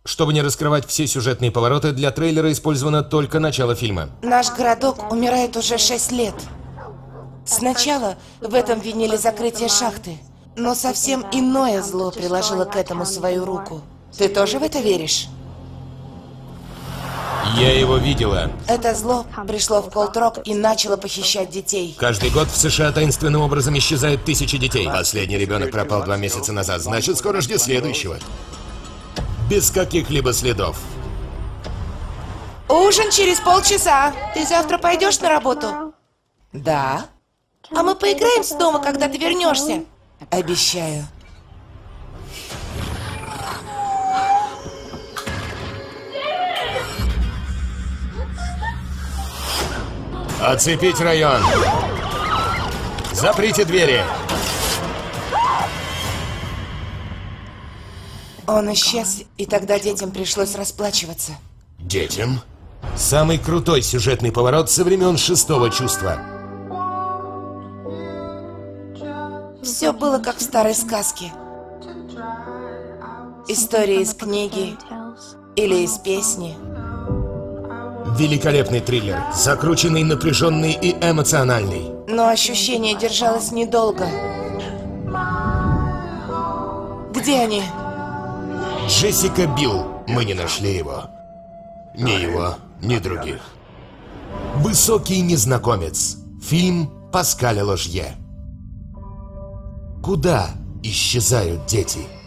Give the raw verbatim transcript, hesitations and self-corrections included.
Чтобы не раскрывать все сюжетные повороты, для трейлера использовано только начало фильма. Наш городок умирает уже шесть лет. Сначала в этом винили закрытие шахты, но совсем иное зло приложило к этому свою руку. Ты тоже в это веришь? Я его видела. Это зло пришло в Колд-Рок и начало похищать детей. Каждый год в США таинственным образом исчезают тысячи детей. Последний ребенок пропал два месяца назад, значит, скоро жди следующего. Без каких-либо следов. Ужин через полчаса. Ты завтра пойдешь на работу? Да. А мы поиграем снова, когда ты вернешься? Обещаю. Оцепить район. Заприте двери. Он исчез, и тогда детям пришлось расплачиваться. Детям? Самый крутой сюжетный поворот со времен «Шестого чувства». Все было как в старой сказке. История из книги или из песни. Великолепный триллер, закрученный, напряженный и эмоциональный. Но ощущение держалось недолго. Где они? Джессика Билл. Мы не нашли его. Ни его, ни других. Высокий незнакомец. Фильм Паскаля Ложье. Куда исчезают дети?